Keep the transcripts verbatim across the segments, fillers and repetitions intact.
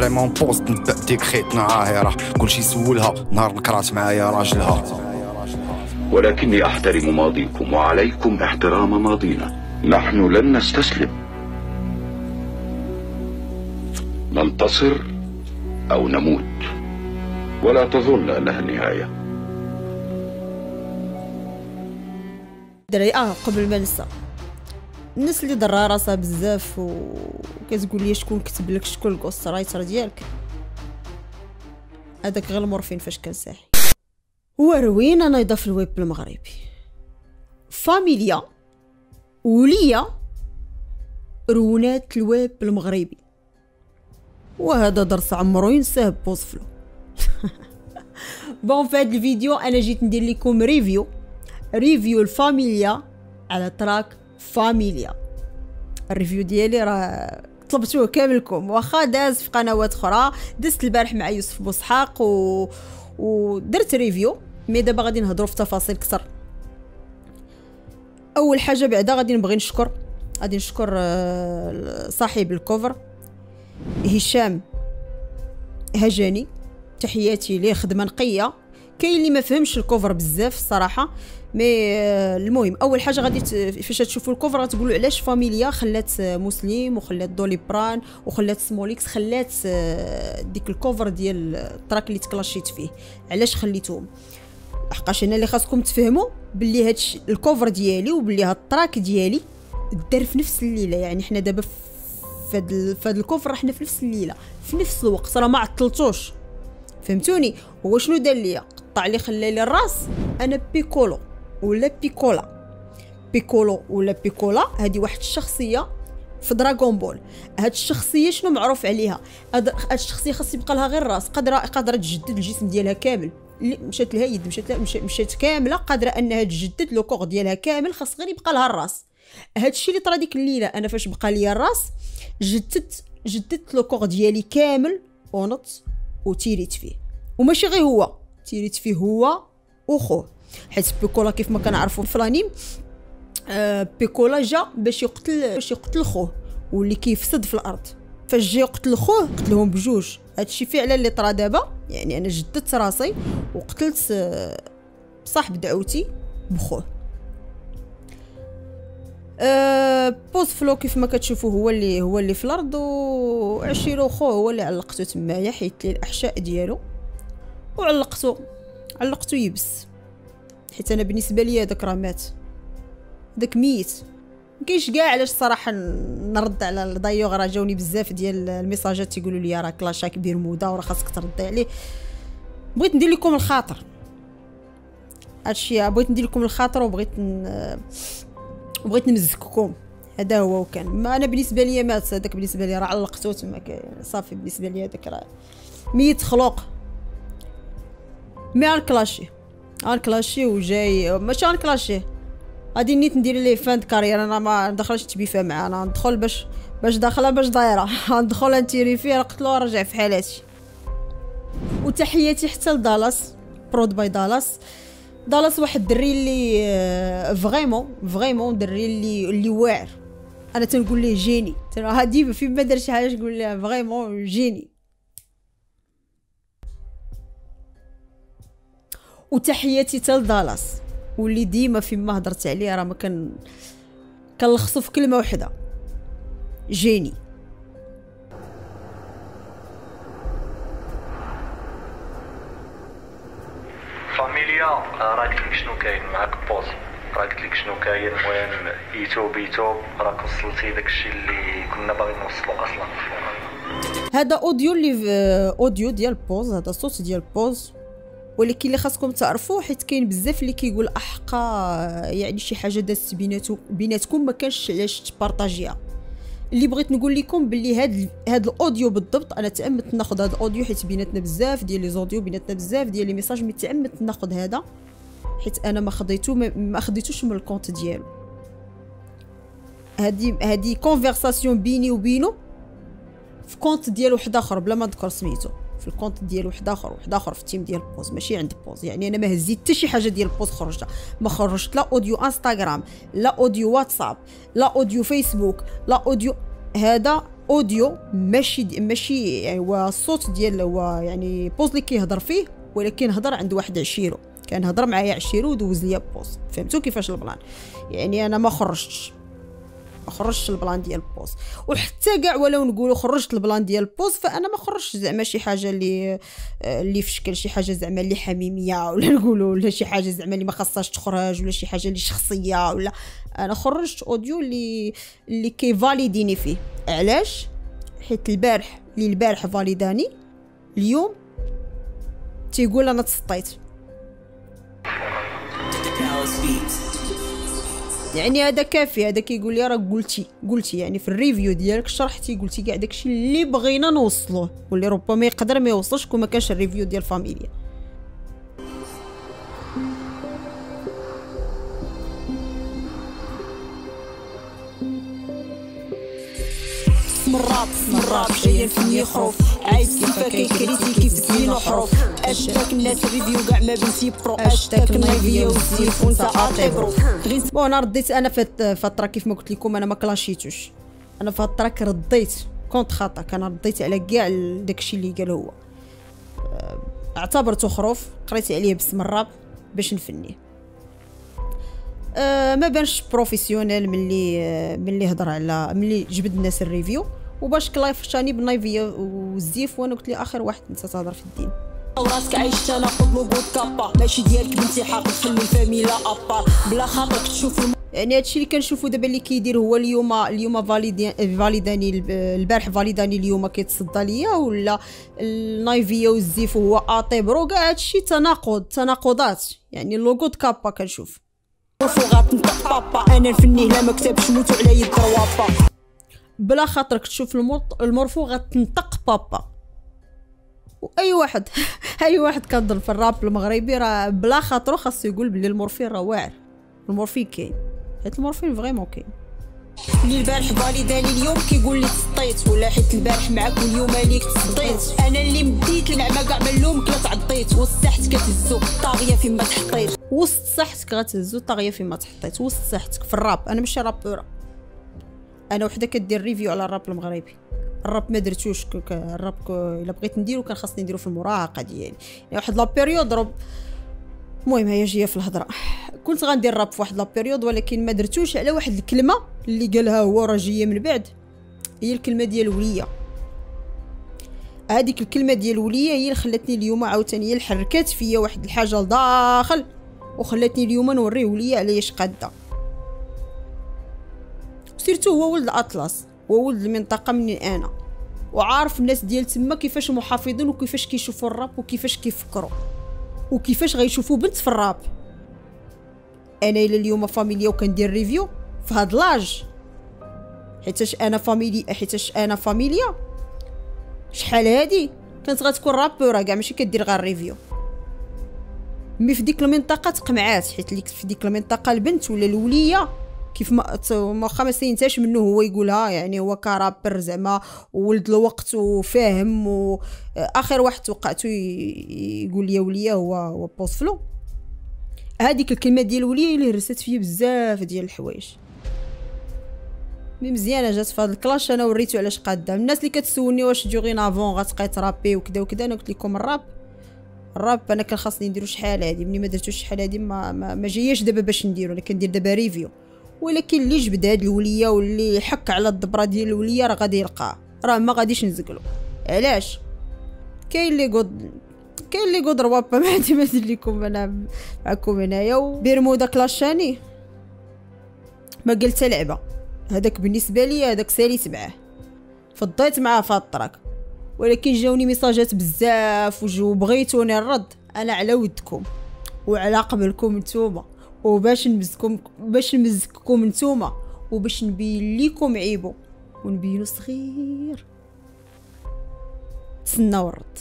فريمون بوست نبدا ديكريت نهار راه كلشي سولها نهار نكرات معايا راجلها. ولكني احترم ماضيكم وعليكم احترام ماضينا. نحن لن نستسلم، ننتصر او نموت، ولا تظن انها النهايه. دري اه قبل ما ننسى، الناس اللي ضرها راسها بزاف وكتقول لي شكون كتب لك شكون الغوست رايتر ديالك، هذاك غير المورفين فاش كان ساحي. هو روينه نايضه في الويب المغربي، فاميليا وليا رونات الويب المغربي، وهذا درس عمرو ينساه بوصفلو. بون في هذا الفيديو انا جيت ندير لكم ريفيو ريفيو الفاميليا على تراك فاميليا. الريفيو ديالي راه طلبتوه كاملكم، واخا داز في قنوات اخرى، دزت البارح مع يوسف بوسحاق و... ودرت ريفيو، مي دابا غادي نهضروا في تفاصيل كثر. اول حاجه بعدا غادي نبغي نشكر غادي نشكر صاحب الكوفر هشام هجاني، تحياتي ليه، خدمه نقيه. كاين اللي ما فهمش الكوفر بزاف الصراحه، مي المهم اول حاجه غادي فاش تشوفوا الكوفر غتقولوا علاش فاميليا خلات مسلم وخلات دولي بران وخلات سموليكس، خلات ديك الكوفر ديال التراك اللي تكلاشيت فيه، علاش خليتوهم؟ لحقاش انا اللي خاصكم تفهموا باللي هاد الكوفر ديالي وباللي هاد التراك ديالي دار في نفس الليله. يعني حنا دابا في هاد في هاد الكوفر حنا في نفس الليله في نفس الوقت، راه ما عطلتوش، فهمتوني؟ هو شنو دار ليا؟ قطع لي خلى لي الراس. انا بيكولو ولا بيكولا بيكولو ولا بيكولا هذه واحد الشخصيه في دراغون بول. هاد الشخصيه شنو معروف عليها؟ هاد الشخصيه خاص يبقى لها غير الراس، قادره قادره تجدد الجسم ديالها كامل. مشات لها يد، مشات لها مشات كامله، قادره انها تجدد لو كور ديالها كامل، خاص غير يبقى لها الراس. هاد الشيء اللي طرا ديك الليله، انا فاش بقى لي الراس جددت جددت لو كور ديالي كامل ونط وتيريت فيه. وماشي غير هو، تيريت فيه هو وخوه، حيت بيكولا كيف ما كنعرفوا في الانيم آه بيكولا جا باش يقتل باش يقتل خوه واللي كيفسد في الارض. فاش جا يقتل خوه قتلهم بجوج. هادشي فعلا اللي طرا دابا. يعني انا جددت راسي وقتلت آه صاحب دعوتي بخوه. أه بوصفلو كيف ما كتشوفوا هو اللي هو اللي في الارض، وعشيرو خوه هو اللي علقته تمايا، حيت لي الاحشاء ديالو وعلقته علقته يبس، حيت انا بالنسبه لي هذاك راه مات، داك ميت. مكاينش كاع علاش الصراحه نرد على الضيوغ. راه جاوني بزاف ديال الميساجات تيقولوا لي راه كلاشاك برمودا وراه خاصك تردي عليه. بغيت ندير لكم الخاطر، هادشي بغيت ندير لكم الخاطر، وبغيت ن... وبغيت نمزككم. هذا هو وكان. ما انا بالنسبه لي مات هذاك، بالنسبه لي راه علقته تما صافي، بالنسبه لي هذاك راه ميت خلوق. مي غنكلاشي غنكلاشي وجاي ماشي غنكلاشي، غادي نيت ندير ليه فاند كارير. انا ما ندخلش تبيفه معاه، انا ندخل باش باش داخله باش دايره ندخل نتيري فيه نقتلو ونرجع في حالاتي. وتحياتي حتى لدالاس، برود باي دالاس. دالاس واحد الدري اللي فريمون فريمون دري اللي اللي واعر. انا تنقول ليه جيني، ترى هادي في ما دار شي حاجه تقول ليه فريمون جيني. وتحياتي حتى لدالاس، واللي ديما فيما هضرت عليه راه ما كان كنلخصو في كلمه واحده، جيني. فاميليا راه قلت لك شنو كاين معاك بوز، راه قلت لك شنو كاين. المهم ايتو بيتو راك وصلتي داكشي اللي كنا باغيين نوصلو اصلا. هذا اوديو اللي اوديو ديال بوز، هذا صوت ديال بوز، ولكن اللي خاصكم تعرفوا حيت كاين بزاف اللي كيقول احقا يعني شي حاجه دازت بيناتو بيناتكم ما كانش علاش تبارطاجيها. اللي بغيت نقول لكم باللي هاد هاد الاوديو بالضبط انا تامت ناخذ هاد الاوديو، حيت بيناتنا بزاف ديال لي زوديو، بيناتنا بزاف ديال لي ميساج، مي تامت ناخذ هذا حيت انا ما خديتو ما خديتوش من الكونت ديالو. هادي هادي كونفرساسيون بيني وبينه في كونت ديال واحد اخر بلا ما نذكر سميتو، في الكونت ديال واحد اخر واحد اخر في التيم ديال بوز، ماشي عند بوز. يعني انا ما هزيت حتى شي حاجه ديال بوز خرجتها، ما خرجت لا اوديو انستغرام، لا اوديو واتساب، لا اوديو فيسبوك، لا اوديو. هذا اوديو ماشي دي ماشي يعني هو الصوت ديال هو يعني بوز اللي كيهضر فيه، ولكن هضر عند واحد عشيرو، كان هضر معايا عشيرو ودوز ليا بوز. فهمتوا كيفاش البلان؟ يعني انا ما خرجتش ما خرجتش البلان ديال البوز. وحتى كاع ولو نقولوا خرجت البلان ديال البوز، فانا ما خرجتش زعما شي حاجه اللي اللي في شكل شي حاجه زعما اللي حميميه، ولا نقولوا ولا شي حاجه زعما اللي ما خاصهاش تخرج، ولا شي حاجه اللي شخصيه، ولا انا خرجت اوديو اللي اللي كيفاليديني فيه. علاش؟ حيت البارح اللي البارح فاليداني اليوم تيقول انا تسطيت. يعني هذا كافي، هذا كيقول لي راه قلتي قلتي يعني في الريفيو ديالك شرحتي قلتي كاع داكشي اللي بغينا نوصلوه، واللي ربما يقدر ما يوصلش كون ما كانش الريفيو ديال فاميليا. مرات مرات جاي الفني خروف عايز كيفا كيكريتي كيف زين وحروف. اشتاك الناس الريفيو كاع ما بنتي برو، اشتاك النايفيا والزيف وانت اعتبرو. بون انا رديت انا في فتره كيف ما قلت لكم انا ما كلاشيتوش، انا في فتره رديت كونت خطا، كان رديت على كاع داكشي اللي قال هو. اعتبرته خروف، قريت عليه باسم الراب باش نفنيه. أه ما بانش بروفيسيونيل ملي أه ملي هضر على ملي جبد الناس الريفيو، وباش كلايفتاني بالنايفيا والزيف، وانا قلت لي اخر واحد انت تهضر في الدين. راسك عايش انا قطلو بود كابا ماشي ديالك بنتي حاق تخلي الفاميلا ابار بلا خاطرك تشوف الم... يعني هادشي اللي كنشوفو دابا اللي كيدير هو اليوم اليوم فاليدي فاليداني البارح فاليداني اليوم كيتصدى ليا، ولا النايفيا والزيف هو اطيبرو. كاع هادشي تناقض تناقضات، يعني اللوغو د كابا كنشوف مرفوغات نطق بابا انا الفني لا ما كتبش موتو على يد روابا بلا خاطرك تشوف المرفوغ غتنطق بابا. واي واحد اي واحد كنضل في الراب المغربي راه بلا خاطرو خاصو يقول بلي المورفين راه واعر، المورفين كاين، حيت المورفين فريمون كاين. اللي البارح فاليداني اليوم كيقول لي تسطيت، ولا حيت البارح معاك واليوم عليك تصديت. انا اللي مديت النعمه كاع ملومك لا تعطيت، وسحت كتهزو طاغيه فيما تحطيت. وسط صحتك غتهزو طاغيه فيما تحطيت، وسط صحتك في الراب. انا ماشي رابوره، انا وحده كدير ريفيو على الراب المغربي. الراب ما درتوش، الراب الا بغيت نديرو كان خاصني نديرو في المراهقه ديالي، يعني واحد لا بيريود رب. المهم هي جايه في الهضره، كنت غندير راب في واحد لا بيريود ولكن ما درتوش على واحد الكلمه اللي قالها هو راه جايه من بعد، هي الكلمه ديال وليه. هذيك الكلمه ديال وليه هي اللي خلاتني اليوم عاوتاني، هي اللي حركات فيا واحد الحاجه لداخل وخلاتني اليوم نوريه وليه علاش قاده. سيرتو هو ولد اطلس، هو ولد المنطقه مني انا، وعارف الناس ديال تما كيفاش محافظين وكيفاش كيشوفوا الراب وكيفاش كيفكروا وكيفاش غيشوفوا بنت في الراب. انا الى اليوم فاميليا وكندير ريفيو في هاد لاج، حيتاش انا فاميلي حيتاش انا فاميليا شحال هادي كانت غتكون رابوره كاع ماشي كدير غير ريفيو. مي في ديك المنطقه تقمعات، حيت ليك في ديك المنطقه البنت ولا الوليه كيف ما واخا ما سينتاش منه هو يقولها، يعني هو كرابر زعما ولد الوقت وفاهم. واخر واحد توقعته يقول لي وليه هو هو بوسفلو. هذيك الكلمه ديال وليه اللي هرست فيا بزاف ديال الحوايج. مي مزيانه جات في هذا الكلاش، انا وريتو علاش قاده. الناس اللي كتسولني واش ديغين افون غتبقاي ترابي وكذا وكذا، انا قلت لكم الراب الراب انا كان خاصني نديرو شحال هادي، ملي ما درتوش شحال هادي ما ما, ما جاياش دابا باش نديرو. انا كندير دابا ريفيو، ولكن اللي جبد هاد الوليه واللي حك على الضبره ديال الوليه راه غادي يلقاه، راه ما غاديش نزقلو. علاش؟ كاين اللي قد كاين اللي قد روابا ما عندي ما ندير لكم انا معكم هنايا. وبرمودا كلاشاني ما قلت لعبه، هذاك بالنسبه لي هذاك سالي تبعه، فضيت معاه في الطراك، ولكن جاوني ميساجات بزاف وجو بغيتوني نرد. انا على ودكم وعلى قبلكم نتوما، وباش نمزكم باش نمزككم نتوما، وباش نبين ليكم عيبو ونبينو صغير. تسناو الرد.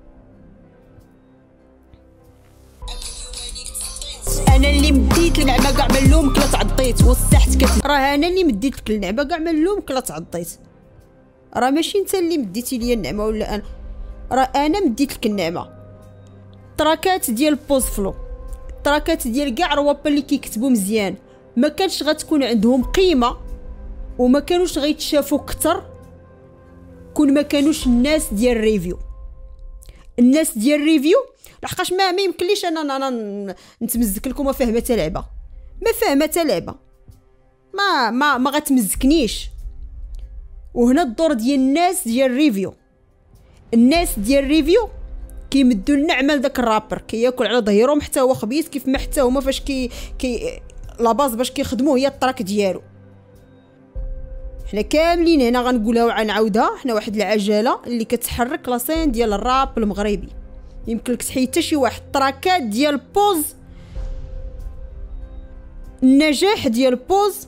انا اللي مديت النعمه كاع ملومك لا تعطيت، وسحت كت راه انا اللي مديت لك النعمه كاع ملومك لا تعطيت، راه ماشي انت اللي مديتي ليا النعمه ولا انا، راه انا مديت لك النعمه. تراكات ديال بوزفلو، تراكات ديال كاع روابا اللي كيكتبوا مزيان ما كانش غتكون عندهم قيمه وما كانوش غيتشافوا اكثر كون ما كانوش الناس ديال ريفيو. الناس ديال ريفيو لحقاش ما ما يمكنليش انا انا نتمزك لكم ما فاهمه حتى لعبه، ما فاهمه حتى لعبه، ما ما ما غتمزكنيش. وهنا الدور ديال الناس ديال ريفيو. الناس ديال ريفيو كيمدوا لنا عمل داك الرابر كياكل على ظهيرهم حتى هو خبيث، كيف ما حتى هما فاش كي كي لا باز باش كيخدموا هي الطراك ديالو. حنا كاملين هنا غنقولها وغنعاودها، حنا واحد العجله اللي كتحرك لاسين ديال الراب المغربي. يمكن لك تحيد حتى شي واحد التراكات ديال بوز، النجاح ديال بوز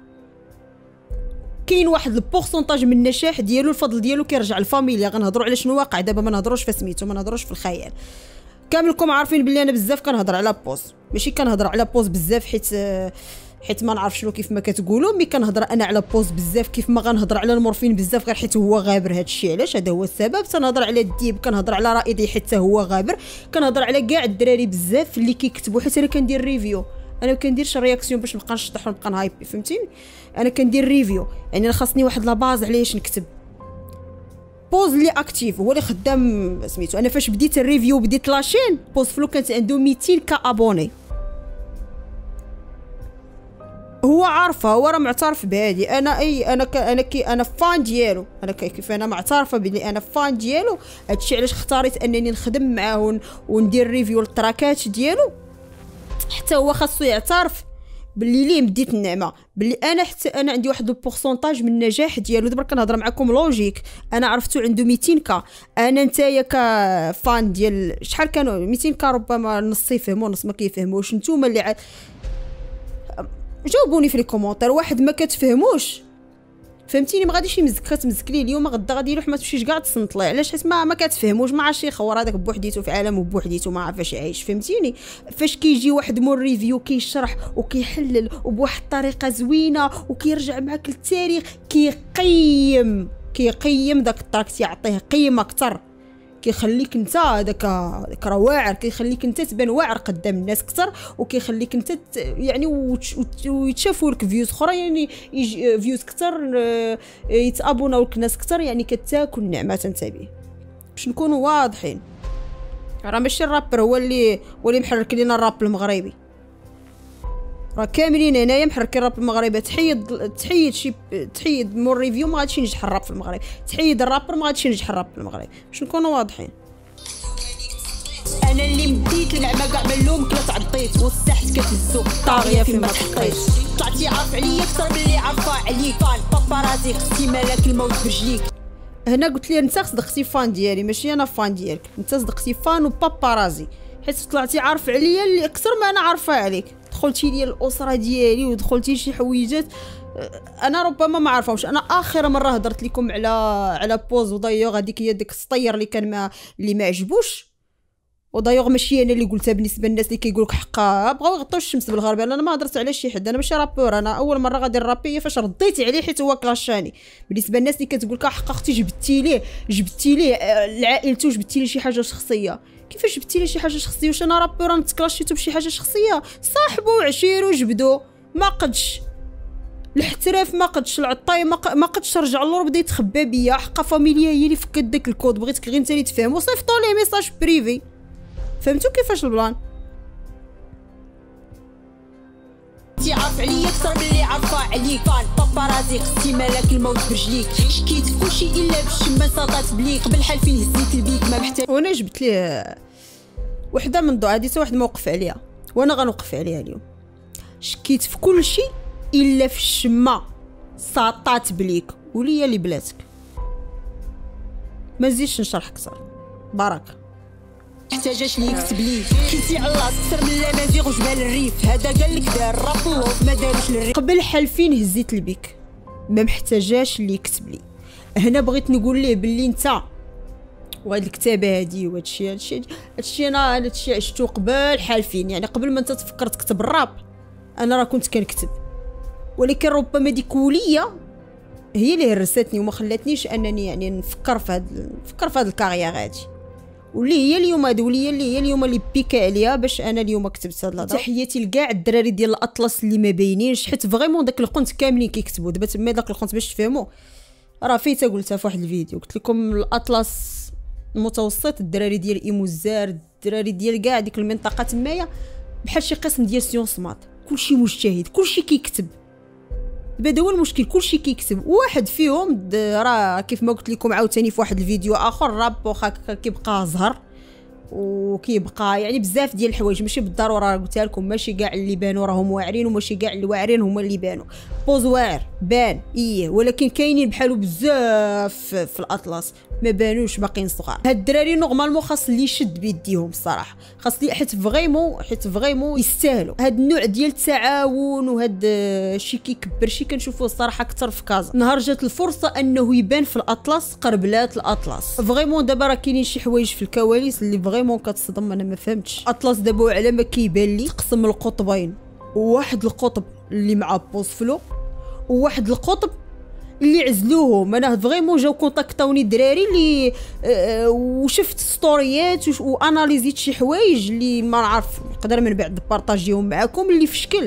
كاين واحد البورسونتاج من النجاح ديالو، الفضل ديالو كيرجع للفاميليا. غنهضروا على شنو واقع دابا، ما نهضروش في سميتو، ما نهضروش في الخيال. كاملكم عارفين بلي انا بزاف كنهضر على بوز، ماشي كنهضر على بوز بزاف حيت حيت ما نعرف شنو كيف ما كتقولوا، مي كنهضر انا على بوز بزاف كيف ما غنهضر على المورفين بزاف غير حيت هو غابر. هادشي علاش هذا هو السبب. تنهضر على الديب، كنهضر على رائدي حتى هو غابر، كنهضر على كاع الدراري بزاف اللي كيكتبوا. حيت انا كندير ريفيو، انا ما كنديرش رياكسيون باش نبقى نشطح ونبقى نهايبي، فهمتيني؟ انا كندير ريفيو، يعني انا خاصني واحد لاباز علاش نكتب. بوز اللي اكتيف هو اللي خدام سميتو. انا فاش بديت الريفيو بديت لاشين بوز فلو كانت عنده ميتين كا ابوني. هو عارفه، هو راه معترف بهادي. انا اي انا ك انا كي انا فان ديالو، انا كيف انا معترفه بلي انا فان ديالو. هادشي علاش اختاريت انني نخدم معاه وندير ريفيو للتراكات ديالو. حتى هو خاصو يعترف باللي ليه مديت النعمه، باللي انا حتى انا عندي واحد البورسونتاج من النجاح ديالو. دابا كنهضر معكم لوجيك، انا عرفتو عنده ميتين كا. انا نتايا كفان ديال شحال كانوا ميتين كا، ربما نص يفهموا نص ما كيفهموش. نتوما اللي ع... جاوبوني في لي كومونتير. واحد ما كتفهموش فهمتيني، ما غاديش يمزك، كتمزك ليه اليوم غدا غادي يروح ما تمشيش كاع تصنت ليه. علاش؟ حيت ما ما كتفهموش، ما عرفتش يخور هذاك بوحديتو في عالم وبوحديتو ما عارف فاش يعيش، فهمتيني؟ فاش كيجي واحد مور ريفيو كيشرح وكيحلل وبواحد الطريقه زوينه وكيرجع معاك للتاريخ، كيقيم كيقيم داك الطراك، تيعطيه قيمه اكثر، كيخليك انت هذاك داك راه واعر، كيخليك انت تبان واعر قدام الناس اكثر، وكيخليك انت يعني ويتشافوا لك فيوز اخرى، يعني فيوز اكثر، يتابوناو لك ناس اكثر، يعني كتاكل النعمه انت به. باش نكونوا واضحين، راه ماشي الرابر هو اللي هو اللي محرك لينا الراب المغربي، راه كاملين هنايا محركين الراب المغربي. تحيد تحيد شي تحيد مور ريفيو ما غاديش ينجح الراب في المغرب، تحيد الرابر ما غاديش ينجح الراب في المغرب. باش نكونوا واضحين. انا اللي مديت النعمه كاع ملوم كلا تعطيت والسحت كتهزو طاغيه فيما تحطيت. طلعتي عارف عليا اكثر من اللي عارفه عليك، فان بابارازي خصتي مالك الموت برجليك. هنا قلت لي انت صدقتي فان ديالي ماشي انا فان ديالك، انت صدقتي فان وبابارازي، حيت طلعتي عارف عليا اللي اكثر ما انا عارفه عليك. دخلتي لي الاسره ديالي ودخلتي شي حويجات انا ربما ما عارفهمش. انا اخر مره هضرت لكم على على بوز ودايوغ، هذيك هي ديك السطير اللي كان ما اللي ما عجبوش، ودايوغ ماشي انا اللي قلتها. بالنسبه للناس اللي كيقولوا لك حقا بغاو يغطيو الشمس بالغربال، انا ما هضرت على شي حد، انا ماشي رابور. انا اول مره غادي نرابي فاش رديت عليه حيت هو كلاشاني. بالنسبه للناس اللي كتقول لك حقا اختي جبتي ليه جبتي ليه لعائلته، جبتي ليه شي حاجه شخصيه، كيفاش جبتي لي شي حاجه شخصيه؟ واش انا رابور نتكلاشيتو بشي حاجه شخصيه؟ صاحبو عشيرو جبدو ما قدش الاحتراف، ما قدش العطاي، ما قدش ترجع للور بدا يتخبى بيا. حقا فاميليا هي اللي فكت داك الكود، بغيتك غير انت اللي تفهم وصيفطوا لي ميساج بريفي. فهمتوا كيفاش البلان؟ انتي عارف عليا اكثر من اللي عارفه عليك، فان بابارازي خصتي مالك الموت برجليك. شكيت في كلشي الا بالشمه ساطات بليك، قبل حالفين هزيت البيك ما محتاج. وانا جبت ليه وحده من ضو هادي، واحد موقف عليها وانا غنوقف عليها اليوم. شكيت في كلشي الا في الشمه ساطات بليك، وليا اللي بلاتك. ما نزيدش نشرح اكثر، بركه. محتاجاش لي يكتب ليك، كنتي على اكثر من الامازيغ وجبال الريف، هذا قال لك دار راب اللوف ما داروش للريف. قبل حالفين هزيت البيك، ما محتاجاش اللي يكتب لي. هنا بغيت نقول ليه باللي انت وهاد الكتابه هادي وهاد الشيء هاد الشيء هاد الشيء انا هاد الشيء عشتو قبل حالفين، يعني قبل ما انت تفكر تكتب الراب انا راه كنت كنكتب، ولكن ربما ديك وليه هي اللي هرستني وما خلاتنيش انني يعني نفكر في هاد نفكر في هاد الكارير هادي، واللي هي اليوم هاد وليه اللي هي اليوم اللي بيكا عليا باش انا اليوم كتبت هاد الهضره. تحياتي لكاع الدراري ديال الاطلس اللي ما باينينش، حيت فريمون داك القنت كاملين كيكتبوا دابا تما داك القنت باش تفهموا راه فايته قلتها في واحد الفيديو، قلت لكم الاطلس المتوسط الدراري ديال ايموزار الدراري ديال كاع ديك المنطقه تمايا بحال شي قسم ديال سيونس مات، كلشي مجتهد كلشي كيكتب. دابا هو المشكل كلشي كيكتب، واحد فيهم راه كيف ما قلت لكم عاوتاني في واحد الفيديو اخر راب واخا كيبقى زهر وكيبقى يعني بزاف ديال الحوايج ماشي بالضروره، قلتها لكم ماشي كاع اللي بانوا راهم واعرين وماشي كاع اللي واعرين هما اللي بانوا. بوز واعر بان ايه، ولكن كاينين بحالو بزاف في الاطلس ما بانوش باقيين صغار. هاد الدراري نورمالمون خاص اللي يشد بيديهم الصراحه، خاص لي حيت فريمون حيت فريمون يستاهلوا هاد النوع ديال التعاون، وهاد شي كيكبر شي كنشوفوه الصراحه اكثر في كازا. نهار جات الفرصه انه يبان في الاطلس قربلات الاطلس فريمون. دابا راه كاينين شي حوايج في الكواليس اللي فريمون كتصدم، انا ما فهمتش. اطلس دابا على ما كيبان لي تقسم القطبين، وواحد القطب اللي مع بوز فلو وواحد القطب اللي عزلوهم. انا فريمون جاو كونتاكطاوني الدراري اللي أه وشفت ستوريات واناليزيت شي حوايج اللي ما نعرف نقدر من بعد بارطاجيهم معكم اللي في شكل.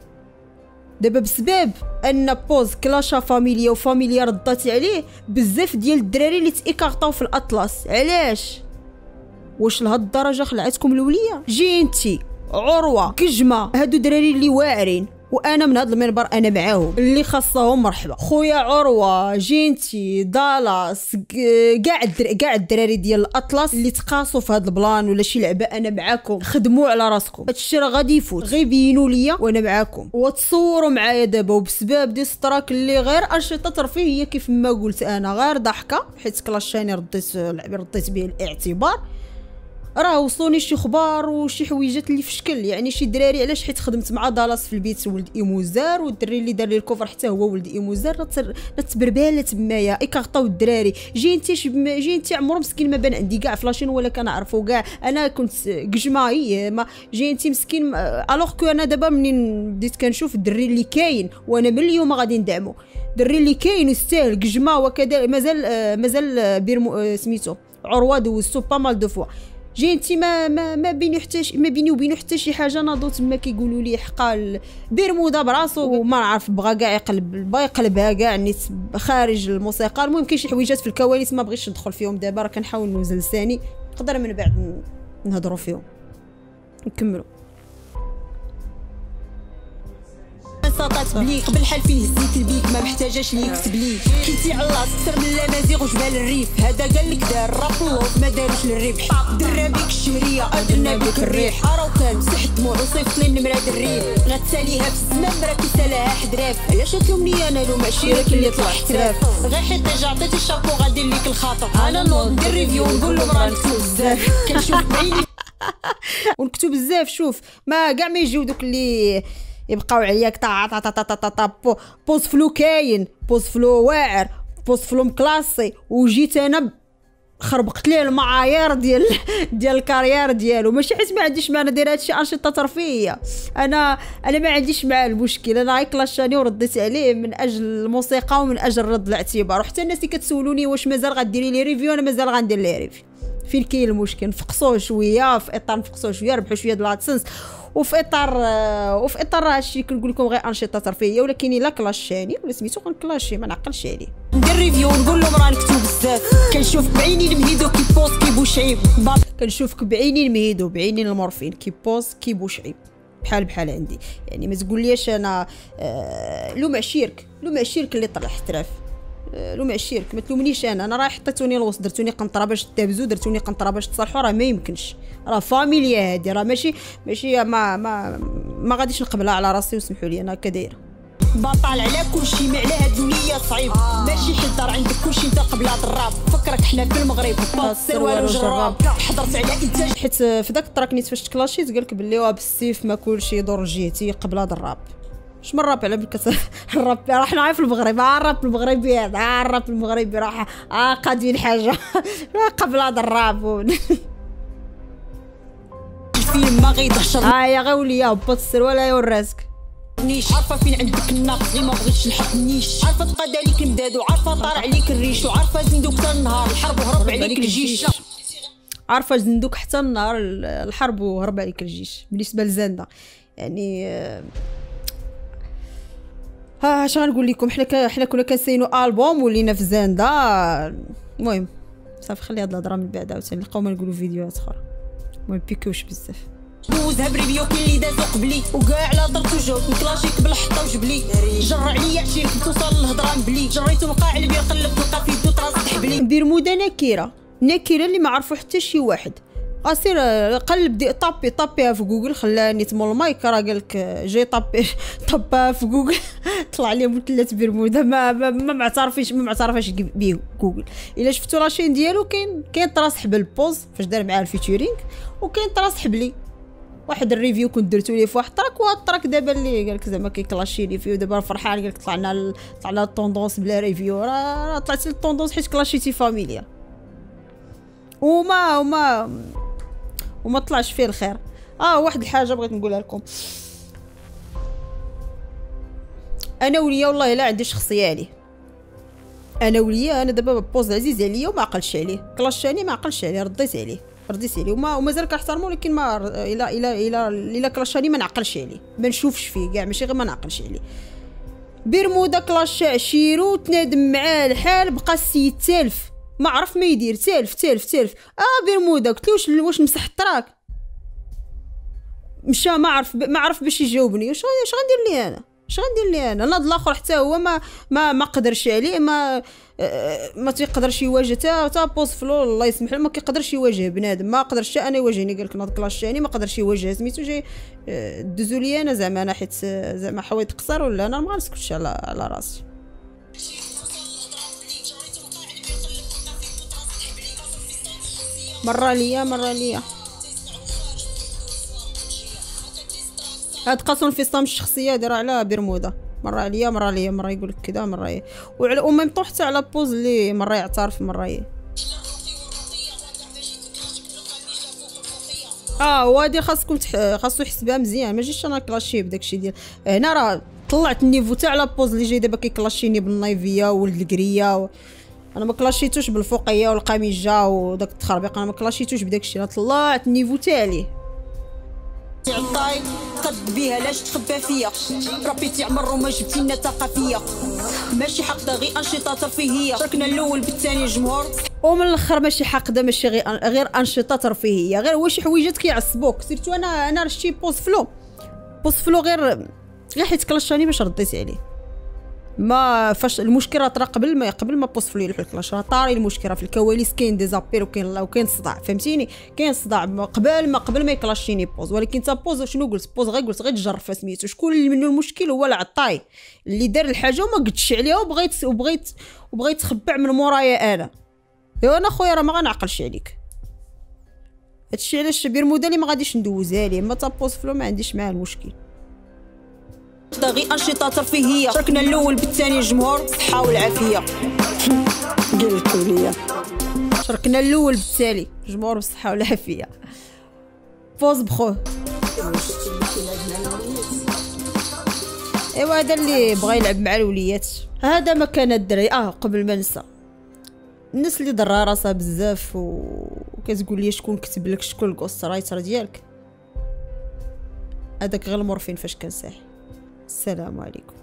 دابا بسبب ان بوز كلاشا فاميليا وفاميليا ردات عليه بزاف ديال الدراري اللي تايكارطاو في الاطلس. علاش؟ واش لهاد الدرجه خلعتكم الوليه؟ جي انتي عروه كجمه هادو دراري اللي واعرين، وانا من هذا المنبر انا معاهم اللي خاصهم مرحبا. خويا عروه جينتي دالاس كاع كاع الدراري ديال الاطلس اللي تقاسوا في هذا البلان ولا شي لعبه انا معاكم، خدموا على راسكم. هادشي راه غادي يفوت، غير بينوا ليا وانا معاكم وتصوروا معايا دابا. وبسبب دي ستراك اللي غير انشطه ترفيهيه كيف ما قلت انا، غير ضحكه حيت كلاشاني رديت رديت به الاعتبار. راه وصلوني شي خبار وشي حويجات اللي في شكل، يعني شي دراري علاش حيت خدمت مع دالاس في البيت ولد ايموزار، والدري اللي دار لي الكوفر حتى هو ولد ايموزار، نتبرباله تمايا ايكارطاو الدراري. جي انت جي انت عمرو مسكين ما بان عندي كاع فلاشين ولا كنعرفو كاع، انا كنت قجمه هي ما جي انت مسكين. الوغ كو انا دابا منين بديت كنشوف الدري اللي كاين وانا من اليوم غادي ندعمو، الدري اللي كاين يستاهل قجمه وكذا. مازال مازال بيرمو سميتو عروه دوزتو با مال دو فوا. جي انتي ما ما ما بيني حتى ما بيني وبينو حتى شي حاجه، ناضو تما كيقولوا لي حقا بيرمودا براسو وما نعرف بغا كاع يقلب بغا يقلبها كاع نيت خارج الموسيقى. المهم كاين شي حويجات في الكواليس ما بغيتش ندخل فيهم دابا، راه كنحاول نوزن لساني نقدر من بعد نهضروا فيهم نكملوا. ساطات بليك قبل حال فيه زيت البيك ما محتاجاش ليك تبليك. كنتي على اكثر من الامازيغ وجبال الريف، هذا قال لك دار رابلوف ما داروش للربح. درا بيك الشهريه ادنا بك الريح، ارو كان مسح دموع وصيفط لي النمره الريف. غتساليها في الزمان برا كيسالها حدراف، علاش تلومني انا لو ماشي راك اللي طلع احتراف. غير حيت ديجا عطيتي الشابو غادي ليك الخاطر، انا نوض ندير ريفيو ونقول لهم راه نكتب بزاف كنشوف بعيني ونكتب بزاف. شوف ما كاع ما يجيو دوك اللي يبقاو علياك طا طا طا طا طا. بوز فلو كاين، بوز فلو واعر، بوز فلو مكلاسي، وجيت انا خربقت ليه المعايير ديال ديال الكارير ديالو. ماشي حيت ما عنديش معنى داير هادشي انشطه ترفيهيه، انا انا ما عنديش مع المشكل. انا غير كلاشاني ورديت عليه من اجل الموسيقى ومن اجل رد الاعتبار. وحتى الناس اللي كتسولوني واش مازال غديري لي ريفيو، انا مازال غندير لي ريفيو. فين كاين المشكل؟ نفقصوه شويه في اطار نفقصوه شويه ربحوا شويه د لادسنس، وفي اطار وفي اطار هادشي كنقول لكم غير انشطه ترفيهيه. ولكن الا كلاشاني ولا سميتو غنكلاشي ما نعقلش عليه. ندير ريفيو ونقول لهم راه نكتب بزاف. كنشوف بعيني المهيدو كيبوز كيبوشعيب، كنشوفك بعيني المهيدو بعيني المورفين كيبوز كيبوشعيب بحال بحال عندي. يعني ما تقوليش انا آه لو مع شيرك لو مع شيرك اللي طلع احتراف، لو مع الشرك ما تلومنيش انا. انا راه حطيتوني الوسط، درتوني قنطره باش تابزو، درتوني قنطره باش تصالحوا، راه ما يمكنش. راه فاميليا هادي، راه ماشي ماشي ما ما ما غاديش نقبلها على راسي وسمحوا لي انا هكا دايره. بطال على كلشي ما على هاد الدنيا صعيب، ماشي حد دار عندك كلشي انت قبل هاد الراب. فكرك حنا في المغرب باصير والو جراب، حضرت على انتاج. حيت في داك الطراك نيت فاش تكلاشيت قالك بلي واه بالسيف ما كلشي يدور جهتي قبل هاد الراب. اش من راب على بالك الراب راه حنا في المغرب، ها الراب المغربي هذا، ها الراب المغربي راه قادين حاجه قبل هذا الراب. الفيلم ما غيضحش ها يا غولي هبط السروال يا وراسك. نيش عارفه فين عندك الناقص اللي ما بغيتش نحط نيش، عارفه تقاد عليك المداد وعارفه طار عليك الريش، وعارفه زندوك حتى النهار الحرب وهرب عليك الجيش. عارفه زندوك حتى النهار الحرب وهرب عليك الجيش. بالنسبه لزنده يعني ها اش غنقول لكم، حنا ك... حنا كنا كنسينو البوم ولينا في زنده. المهم صافي خلي هاد الهضره من بعد عاوتاني نلقاو ما نقولوا فيديوهات اخرى. المهم بيكوش بزاف. دوزها بريفيو كاين اللي دازو قبلي وكاع لا ضربت وجاوب نكلاشيك بالحطه وجبلي جر عليا عشيرك توصل للهضره مبلي جريتو مقاعد بيا قلب تلقى في يدو طراس تحبلي. برمودا نكيره نكيره اللي ما عرفو حتى شي واحد. اصير قلب دي طابي طابيها في جوجل، خلاني تمول المايك راه قالك جاي طابي طابها في جوجل طلع لي مثلث برمودا ما ما, ما معترفيش ما معترفاش بيه جوجل. الا شفتوا لاشين ديالو كاين كاين طراس حبل البوز فاش دار معاه الفيتورينغ، وكاين طراس حبلي واحد الريفيو كنت درتو ليه في واحد التراك، وهاد التراك دابا اللي قالك زعما كيكلاشيني فيه ودابا فرحان قالك طلعنا طلعنا الطوندونس بلا ريفيو. راه طلعت الطوندونس حيت كلاشيتي فاميليا وما وما وما طلعش فيه الخير. اه واحد الحاجه بغيت نقولها لكم، انا وليا والله الا عندي شخصيه عليه. انا وليا انا دابا بوز عزيز عليا وما عقلش عليه، كلاشاني ما عقلش عليه، رديت عليه رديت عليه وما ومازال كنحترمو، ولكن ما الا الا الا الا كلاشاني ما نعقلش عليه، ما نشوفش فيه كاع، ماشي غير ما نعقلش عليه. برمودا كلاشا عشيرو تنادم معاه الحال بقى السيد تالف ما عرف ما يدير، تالف تالف تالف. اه برمودا قلت له واش واش مسح التراك، مشى ما عرف ما عرف باش يجاوبني. واش واش غندير لي انا اش غندير لي انا ناض الاخر حتى هو ما ما ما قدرش عليه، ما ما تيقدرش يواجه تا تا بوز فلو الله يسمح له، ما كيقدرش يواجه بنادم، ما قدرش انا يواجهني. قال لك ناض كلاشاني ما قدرش يواجه سميتو جاي دوزو لي انا زعما انا حيت زعما حوايط قصر ولا انا ما غنسكتش على على راسي. مرة ليا مرة ليا هاد قاسون الفصام الشخصيه دايره على برمودا، مره عليا مره ليا، مره يقول لك كذا مره ي... وعلى وميم طون حتى على بوز اللي مره يعترف مره ي... اه وهادي خاصكم تح... خاصو يحسبها مزيان، ماجيش انا كلاشي بداكشي ديال هنا. راه طلعت النيفو تاع على بوز اللي جاي دابا كيكلاشيني بالنايفيه ولد الكريه و... انا ما كلاشيتوش بالفوقيه والقميجه وداك التخربيق، انا ما كلاشيتوش بداكشي، انا طلعت النيفو تاعي عطاي قد بيها لاش تخبى فيا ربي تعمر وما جبتي لنا ثقافيه ماشي حقده غير انشطه ترفيهيه شاركنا الاول بالثاني الجمهور. ومن الاخر ماشي حقده ماشي غير غير انشطه ترفيهيه، غير هو شي حويجات كيعصبوك. سيرتو انا انا رشتي بوز فلو بوز فلو غير غير حيت كلاشاني باش رديت عليه. ما فاش المشكله طرا قبل ما قبل ما بوصف لي الكلاش راه طاري المشكله في الكواليس، كاين دي زابير وكاين وكاين صداع فهمتيني، كاين صداع قبل ما قبل ما يكلاشيني بوز. ولكن تا بوز شنو قلت بوز غير قلت غير تجرف سميتو شكون اللي منو المشكل هو العطاي اللي دار الحاجه وما قدش عليها وبغيت وبغيت وبغيت تخبع من مورايا انا. ايوا انا خويا راه ما غنعقلش عليك، هادشي علاش برمودا اللي ما غاديش ندوزها ليه، اما تا بوز فلو ما عنديش معاه المشكل. غير انشطه ترفيهيه شاركنا الاول بالثاني الجمهور الصحه والعافيه قلتوا لي شاركنا الاول بالتالي الجمهور بالصحه والعافيه. فوز بخوه ايوا هذا اللي بغى يلعب مع الوليات. هذا مكان الدراري. اه قبل ما ننسى، الناس اللي ضرها راسها بزاف وكتقول لي شكون كتب لك شكون الكوست رايتر ديالك، هذاك غير المورفين فاش كان ساحي. السلام عليكم.